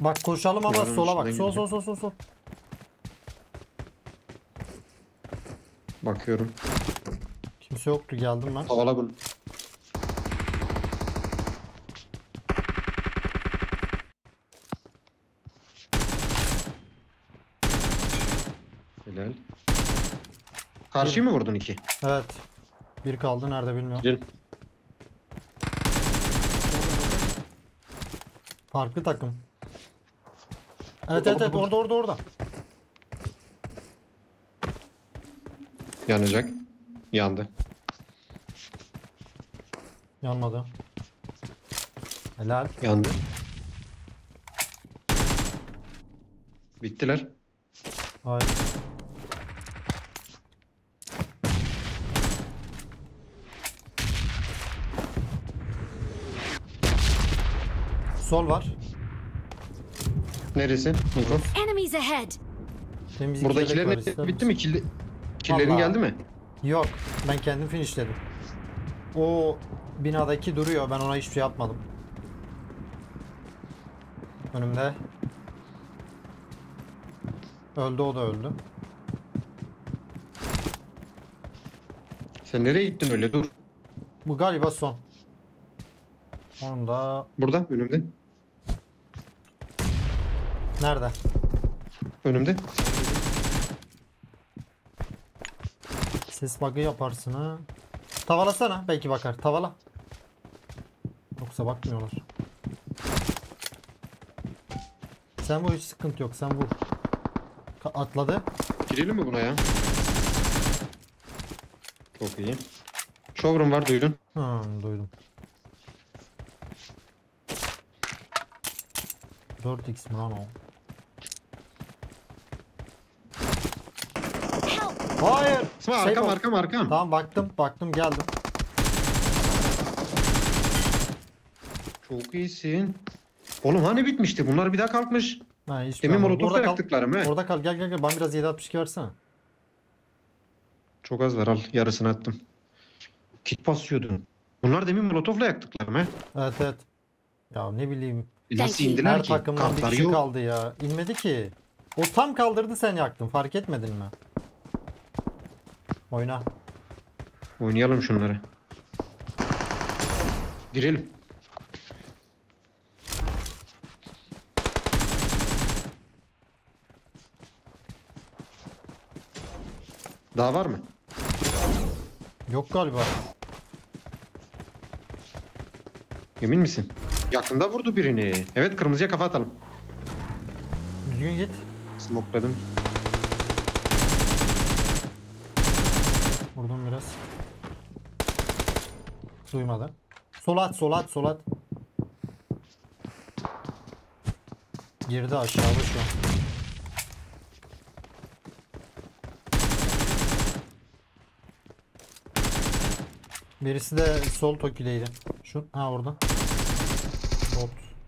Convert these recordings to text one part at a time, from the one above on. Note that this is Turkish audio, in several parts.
Bak koşalım ama Buranın sola bak. içinden Sol gidecek. sol sol sol sol. Bakıyorum. Kimse yoktu, geldim ben. Havala bunu. Helal. Karşıyı mı vurdun iki? Evet. Bir kaldı, nerede bilmiyorum. Gidelim. Farklı takım. Evet Burada, evet evet, burada, orada. Yanacak. Yandı. Yanmadı. Helal. Yandı. Bittiler. Hayır. Sol var. Neresi? Info. Enemies ahead! Temizlik Buradakilerin yelek var, ister bitti mi? misin? Killerin Vallahi. geldi mi? Yok. Ben kendim finishledim. O binadaki duruyor. Ben ona hiçbir şey yapmadım. Önümde. Öldü, o da öldü. Sen nereye gittin öyle? Dur. Bu galiba son. Onda Burada önümde. nerede? Önümde. Ses bug'ı yaparsın ha. Tavalasana, belki bakar. Tavala. Yoksa bakmıyorlar. Sen bu, hiç sıkıntı yok. Sen vur. Atladı. Girelim mi buna ya? Çok iyi. Showroom var, duydun. Duydum. 4x mi lan o? Help! Hayır. İsmail Şey arkam bak- arkam arkam. Tamam, baktım geldim. Çok iyisin. Oğlum hani bitmişti? Bunlar bir daha kalkmış. Ha, hiç Demin ben- molotofla Orada kal. yaktıklarım he. Orada kal, gel. Bana biraz 7.62 versene. Çok az var, al. Yarısını attım. Kit basıyordum. Bunlar demin molotofla yaktıklarım he. Evet. Ya ne bileyim. Nasıl Thank you. indiler Her ki? takımdan bir Kartlar kişi yok. kaldı ya. İnmedi ki. O tam kaldırdı, sen yaktın. Fark etmedin mi? Oyna. Oynayalım şunları. Girelim. Daha var mı? Yok galiba. Emin misin? Yakında vurdu birini. Evet, kırmızıya kafa atalım. Düzgün git. Smokladım. Vurdum biraz. Duymadı. Sol at. Girdi aşağıda şu an. Birisi de sol tokideydi. Şu orada. Bot.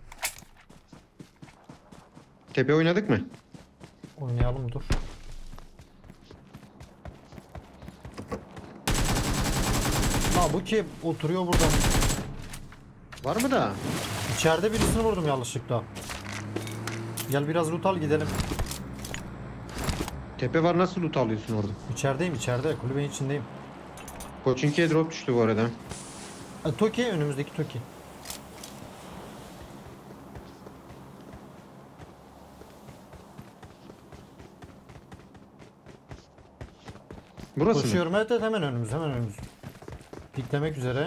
Tepe oynadık mı? Oynayalım, dur. La bu kim? Oturuyor burada. Var mı da? İçeride birisini vurdum yanlışlıkla. Gel biraz loot al, gidelim. Tepe var, nasıl loot alıyorsun orada? İçerideyim, kulübenin içindeyim. Koçinki'ye drop düştü bu arada. Toki, önümüzdeki Toki. Burası mı? Koşuyorum, evet hemen önümüz. Piklemek üzere.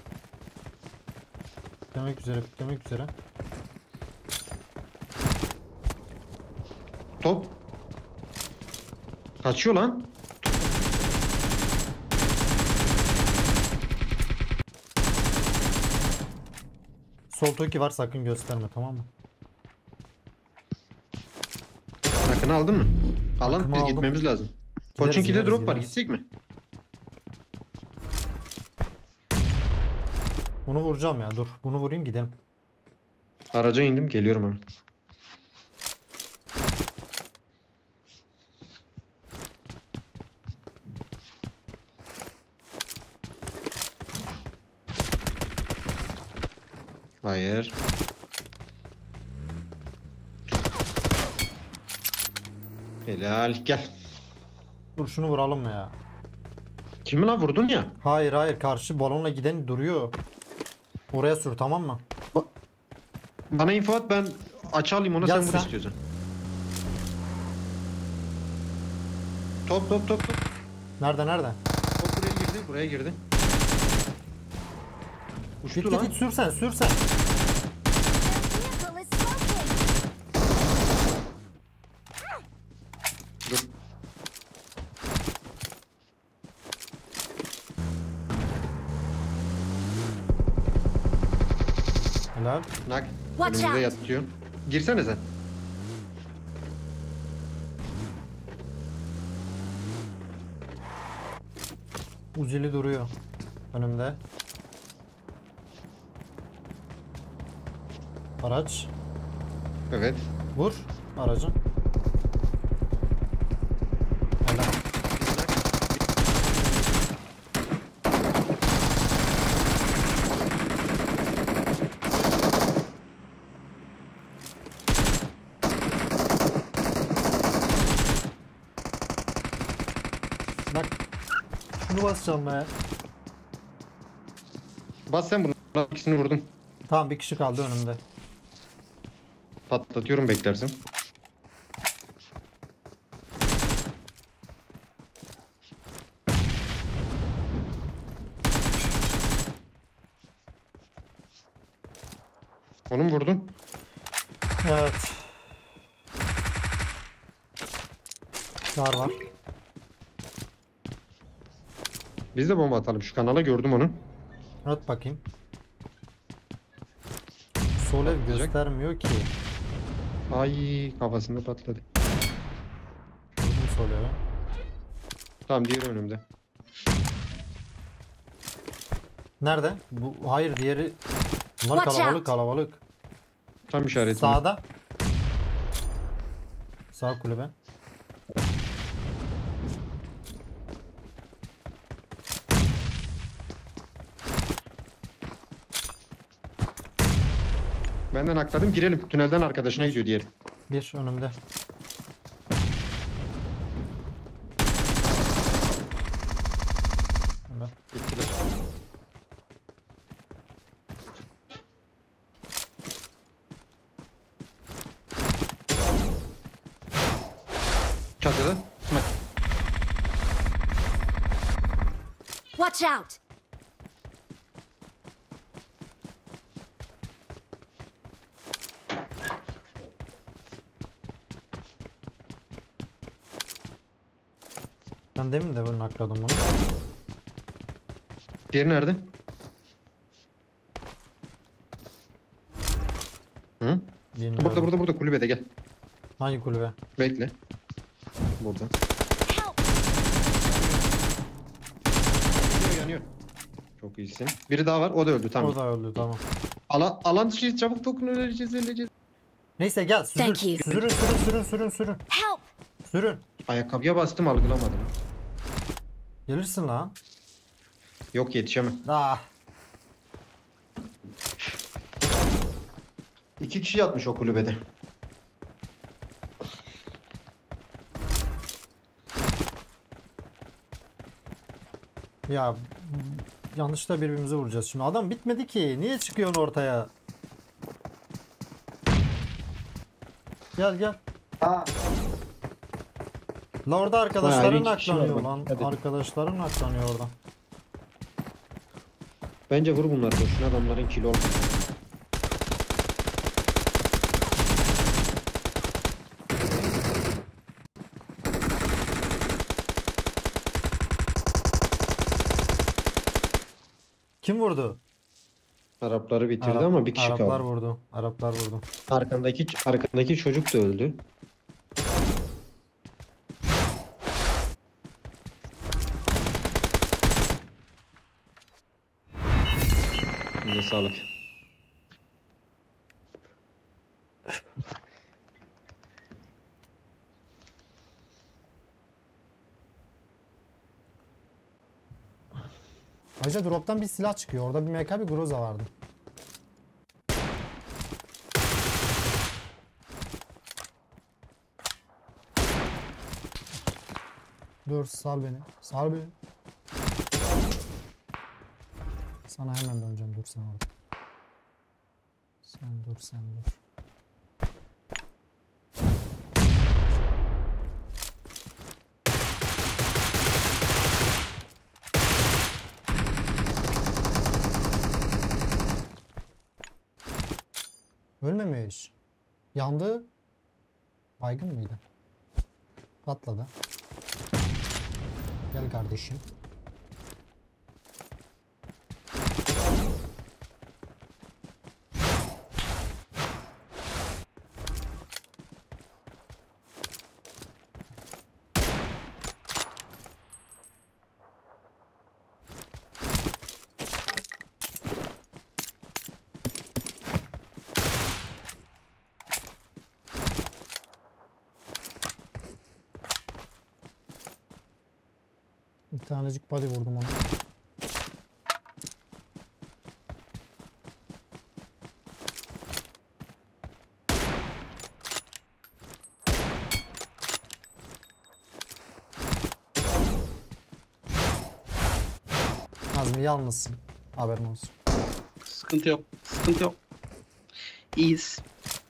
Piklemek üzere. Top. Kaçıyor lan. Sol Toki var, sakın gösterme, tamam mı? Yakını aldın mı? Alan, Yakını biz aldım. gitmemiz lazım. Gideriz, Koçinki'de gideriz, drop var, gideriz. gitsek mi? Bunu vuracağım ya, dur. Bunu vurayım, gidelim. Araca indim, geliyorum hemen. Hayır. Helal gel. Dur şunu vuralım ya. Kimi lan vurdun ya? Hayır hayır, karşı balonla giden duruyor. Oraya sür, tamam mı? Bana info at, ben açalayım ona, Gel sen vur sen. istiyorsan. Top top top top. Nerede nerede? Top buraya girdi, buraya girdi. Uçtu Git lan. git sürsen sürsen. Their vehicle is smoking. Dur. Helal. Nak. Watch Önümüze out. yatıyor. Girsene sen. Uzili duruyor önümde. Araç. Evet. Vur aracı. Helal. Bak. Şunu basacağım be. Bas sen bunu. İkisini vurdum. Tamam, bir kişi kaldı önümde. Patlatıyorum, beklersin. Onu mu vurdun? Evet. Var. Biz de bomba atalım şu kanala, gördüm onu. At bakayım. Sol ev Patlayacak. göstermiyor ki. Ay, kafasında patladı. Vurdum sol eve. Tamam, diğeri önümde. Nerede? Bu hayır, diğeri. Bunlar Watch kalabalık out. kalabalık. Tam işaretim. Sağda. Sağ kulübe. Benden akladım, girelim. Tünelden arkadaşına gidiyor diğeri. Bir önümde. Helal. Gittiler. Çatıda. Bak. Watch out. Ben demin de böyle nakladım bunu. Diğeri nerede? Hı? Bilmiyorum. Burada kulübede, gel. Hangi kulübe? Bekle. Burada. Help. Yanıyor. Çok iyisin. Biri daha var, o da öldü, tamam. O da öldü, tamam. Alan dışı, çabuk dokun, öleceğiz. Neyse gel Thank you. sürün. Help. Sürün. Ayakkabıya bastım, algılamadım. Gelirsin lan. Yok, yetişemem. Ah. 2 kişi yatmış o kulübede. Ya yanlışta birbirimizi vuracağız şimdi. Adam bitmedi ki. Niye çıkıyorsun ortaya? Gel. La orada arkadaşların iki kişi var aklanıyor bak. lan. Hadi. Arkadaşların aklanıyor orada. Bence vur bunları, boşuna adamların kilo oldu. Kim vurdu? Arapları bitirdi ama bir kişi Araplar kaldı. vurdu. Araplar vurdu. Arkandaki çocuk da öldü. Yine sağlık. Ayrıca drop'tan bir silah çıkıyor. Orada bir MK, bir Groza vardı. Dur sal beni. Sal beni. Sana hemen döneceğim. Dur sen orada. Sen dur sen dur. Ölmemiş. Yandı. Baygın mıydı? Patladı. Gel kardeşim. Bir tanecik body vurdum ona. Nazmi yalnızsın. Haberin olsun. Sıkıntı yok. Sıkıntı yok. İyiyiz.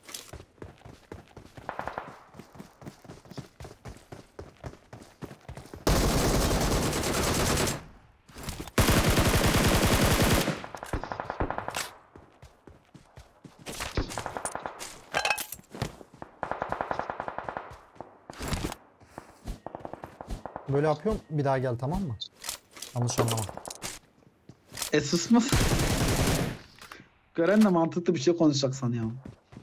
Böyle yapıyorum. Bir daha gel, tamam mı? Yanlış anlama. Susmaz. Görenle mantıklı bir şey konuşacak sanıyorum.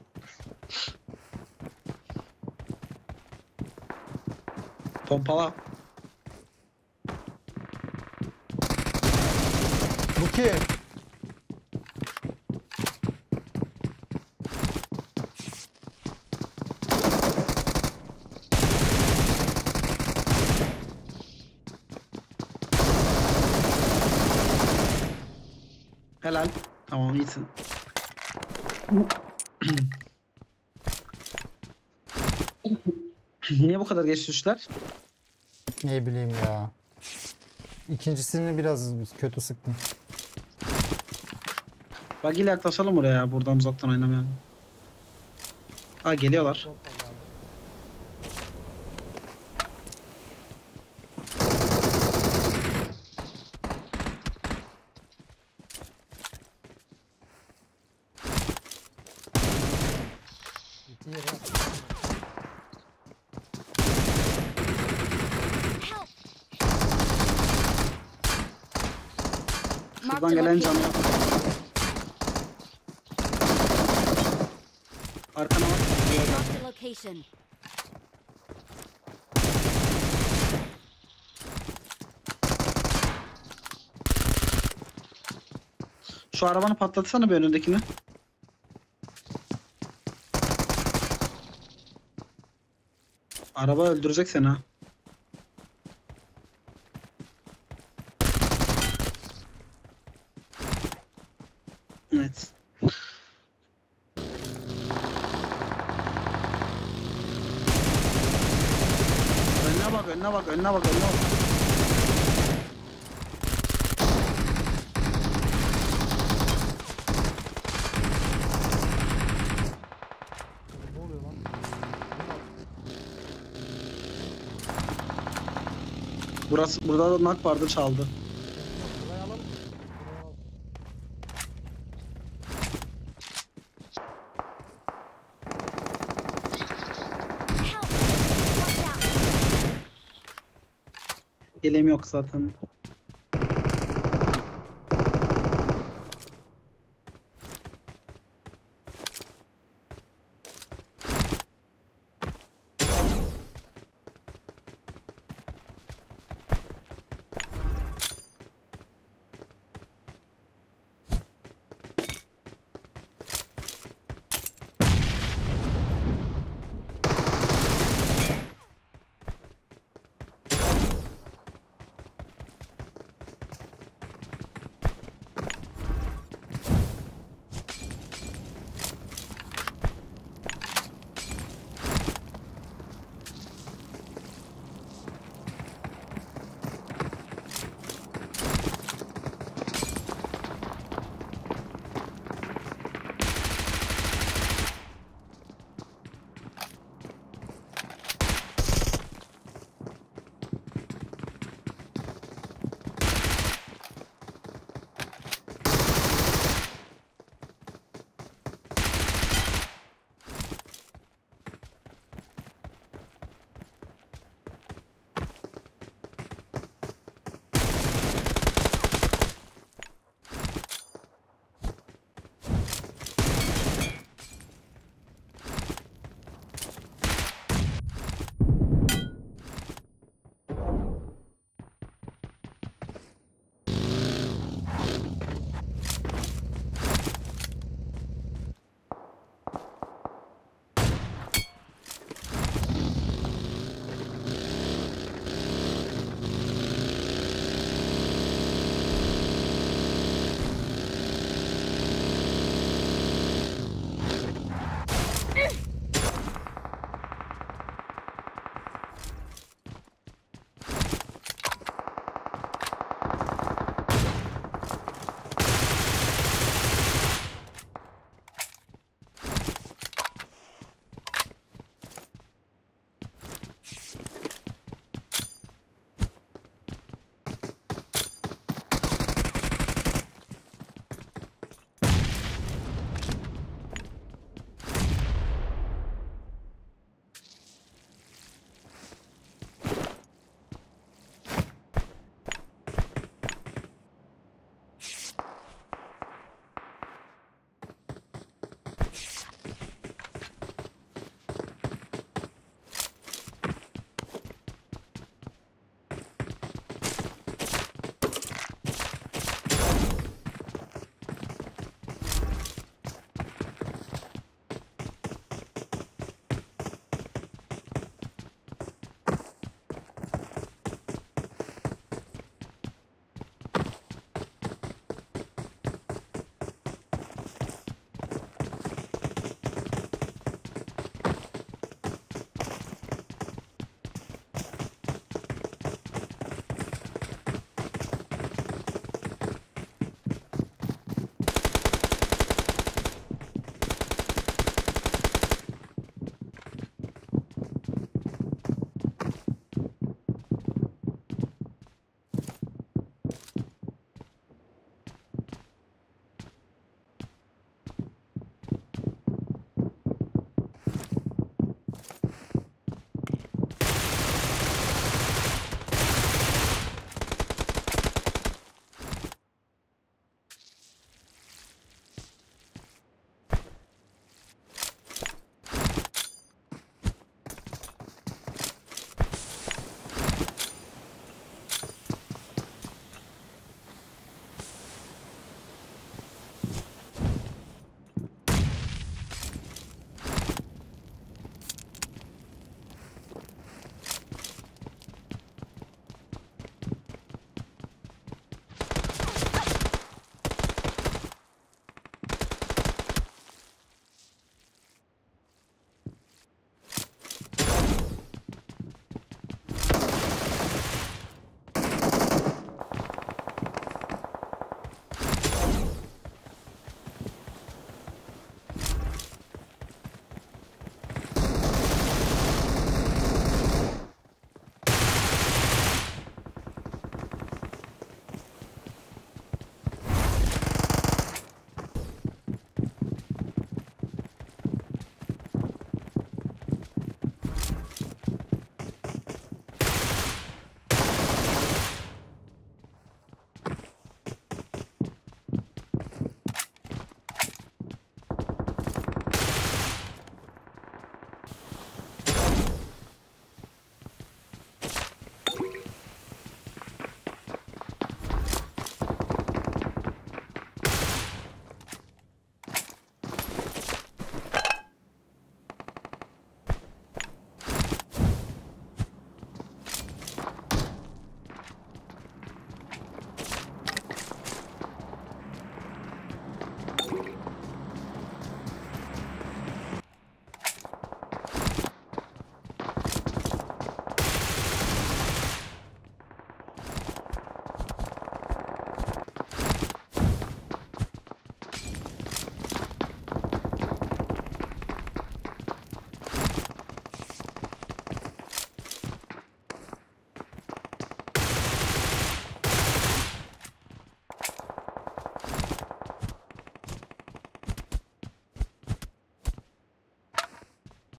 Pompala. Bu ki. Helal. Tamam iyisin. Niye bu kadar geç düştüler? Ne bileyim ya. İkincisini biraz kötü sıktım. Bak ile yaklaşalım oraya ya. Buradan uzaktan oynamayalım. Ha geliyorlar. Help! Şuradan gelen canı. Arkana bak. Marked a location. Şu arabanı patlatsana bir önündekini. Araba öldürecek seni ha. Evet. Önüne bak, önüne bak, önüne bak, önüne bak. Ne oluyor lan? Burada da nak vardı çaldı. Burayı alalım. Help! Watch out! Elem yok zaten.